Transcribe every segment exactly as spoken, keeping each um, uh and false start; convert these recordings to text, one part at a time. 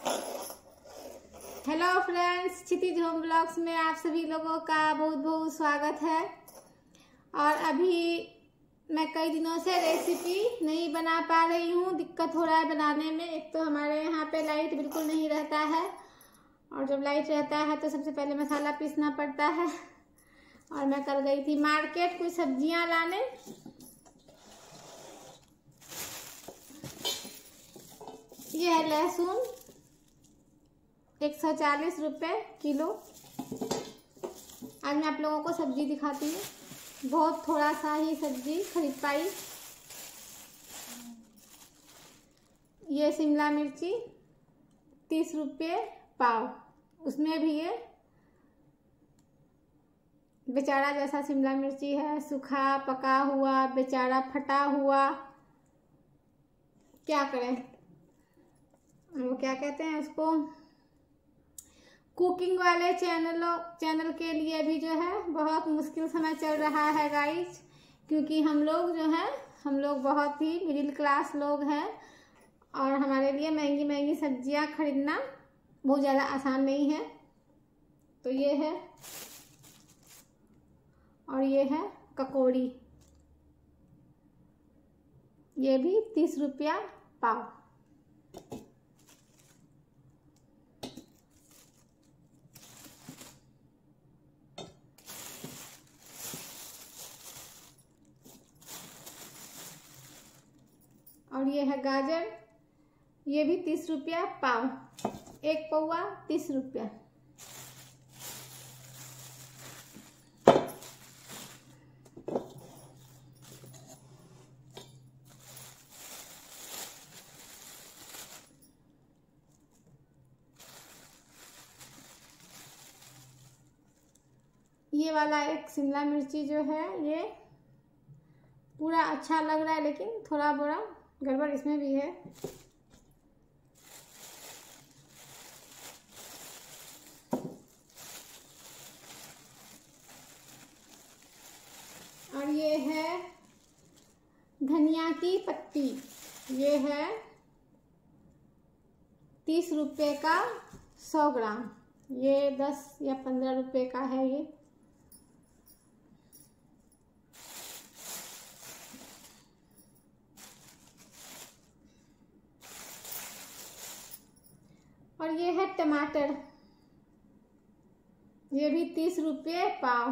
Hello friends, Kshitij home blogs में आप सभी लोगों का बहुत बहुत स्वागत है। और अभी मैं कई दिनों से रेसिपी नहीं बना पा रही हूँ, दिक्कत हो रहा है बनाने में। एक तो हमारे यहाँ पे लाइट बिल्कुल नहीं रहता है, और जब लाइट रहता है तो सबसे पहले मसाला पीसना पड़ता है। और मैं कल गई थी मार्केट कुछ सब्जियाँ लाने। ये है लहसुन, एक सौ चालीस रुपये किलो। आज मैं आप लोगों को सब्जी दिखाती हूँ। बहुत थोड़ा सा ही सब्जी खरीद पाई। ये शिमला मिर्ची तीस रुपये पाव, उसमें भी ये बेचारा जैसा शिमला मिर्ची है, सूखा पका हुआ, बेचारा फटा हुआ। क्या करें, वो क्या कहते हैं उसको, कुकिंग वाले चैनलों चैनल के लिए भी जो है बहुत मुश्किल समय चल रहा है गाइस। क्योंकि हम लोग जो है हम लोग बहुत ही मिडिल क्लास लोग हैं, और हमारे लिए महंगी महंगी सब्जियां खरीदना बहुत ज़्यादा आसान नहीं है। तो ये है, और ये है ककौड़ी, ये भी तीस रुपया पाव। और ये है गाजर, ये भी तीस रुपया पाव, एक पौवा तीस रुपया। ये वाला एक शिमला मिर्ची जो है ये पूरा अच्छा लग रहा है, लेकिन थोड़ा बड़ा गड़बड़ इसमें भी है। और ये है धनिया की पत्ती, ये है तीस रुपये का सौ ग्राम, ये दस या पंद्रह रुपये का है ये। और ये है टमाटर, ये भी तीस रुपये पाव।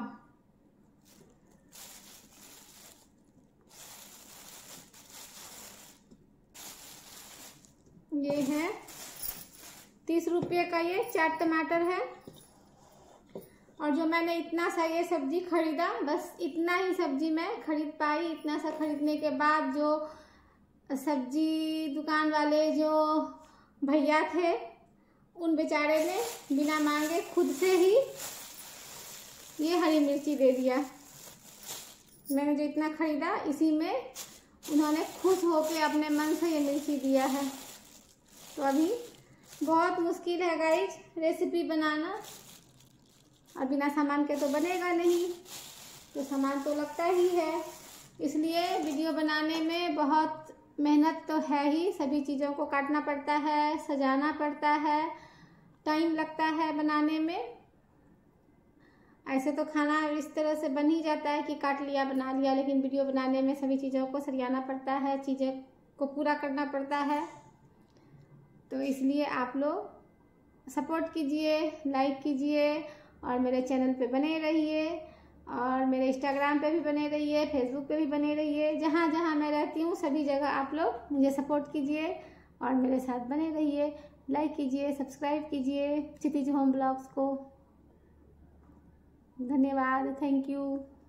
ये है तीस रुपये का, ये चार टमाटर है। और जो मैंने इतना सा ये सब्जी खरीदा, बस इतना ही सब्जी मैं खरीद पाई। इतना सा खरीदने के बाद जो सब्जी दुकान वाले जो भैया थे, उन बेचारे ने बिना मांगे खुद से ही ये हरी मिर्ची दे दिया। मैंने जो इतना खरीदा, इसी में उन्होंने खुश होके अपने मन से ये मिर्ची दिया है। तो अभी बहुत मुश्किल है गाइस रेसिपी बनाना, और बिना सामान के तो बनेगा नहीं, तो सामान तो लगता ही है। इसलिए वीडियो बनाने में बहुत मेहनत तो है ही। सभी चीज़ों को काटना पड़ता है, सजाना पड़ता है, टाइम लगता है बनाने में। ऐसे तो खाना इस तरह से बन ही जाता है कि काट लिया बना लिया, लेकिन वीडियो बनाने में सभी चीज़ों को सरियाना पड़ता है, चीज़ें को पूरा करना पड़ता है। तो इसलिए आप लोग सपोर्ट कीजिए, लाइक कीजिए, और मेरे चैनल पे बने रहिए, और मेरे इंस्टाग्राम पे भी बने रहिए, फेसबुक पे भी बने रहिए। जहाँ जहाँ मैं रहती हूँ सभी जगह आप लोग मुझे सपोर्ट कीजिए और मेरे साथ बने रहिए। लाइक कीजिए, सब्सक्राइब कीजिए क्षितिज होम ब्लॉग्स को। धन्यवाद, थैंक यू।